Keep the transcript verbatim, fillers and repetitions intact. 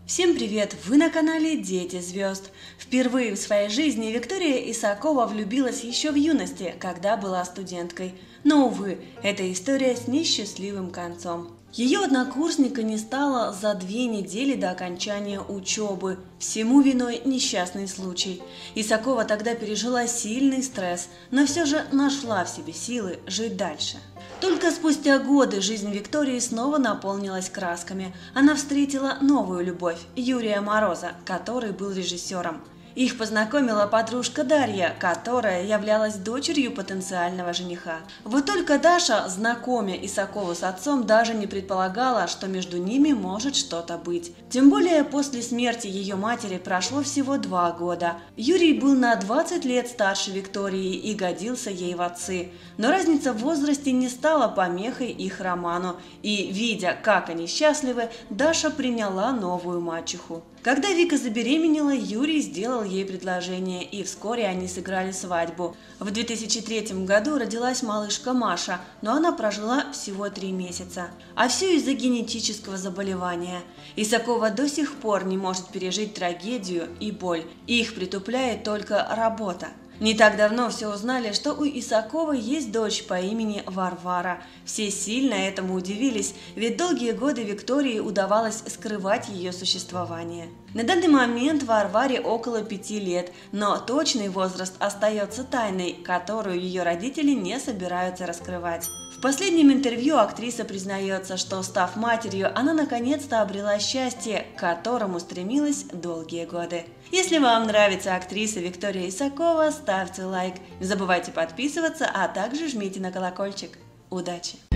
Всем привет! Вы на канале Дети звезд. Впервые в своей жизни Виктория Исакова влюбилась еще в юности, когда была студенткой. Но, увы, эта история с несчастливым концом. Ее однокурсника не стало за две недели до окончания учебы. Всему виной несчастный случай. Исакова тогда пережила сильный стресс, но все же нашла в себе силы жить дальше. Только спустя годы жизнь Виктории снова наполнилась красками. Она встретила новую любовь – Юрия Мороза, который был режиссером. Их познакомила подружка Дарья, которая являлась дочерью потенциального жениха. Вот только Даша, знакомя Исакову с отцом, даже не предполагала, что между ними может что-то быть. Тем более после смерти ее матери прошло всего два года. Юрий был на двадцать лет старше Виктории и годился ей в отцы. Но разница в возрасте не стала помехой их роману. И, видя, как они счастливы, Даша приняла новую мачеху. Когда Вика забеременела, Юрий сделал ей предложение, и вскоре они сыграли свадьбу. В две тысячи третьем году родилась малышка Маша, но она прожила всего три месяца. А все из-за генетического заболевания. Исакова до сих пор не может пережить трагедию и боль. Их притупляет только работа. Не так давно все узнали, что у Исаковой есть дочь по имени Варвара. Все сильно этому удивились, ведь долгие годы Виктории удавалось скрывать ее существование. На данный момент Варваре около пяти лет, но точный возраст остается тайной, которую ее родители не собираются раскрывать. В последнем интервью актриса признается, что, став матерью, она наконец-то обрела счастье, к которому стремилась долгие годы. Если вам нравится актриса Виктория Исакова, ставьте лайк. Не забывайте подписываться, а также жмите на колокольчик. Удачи!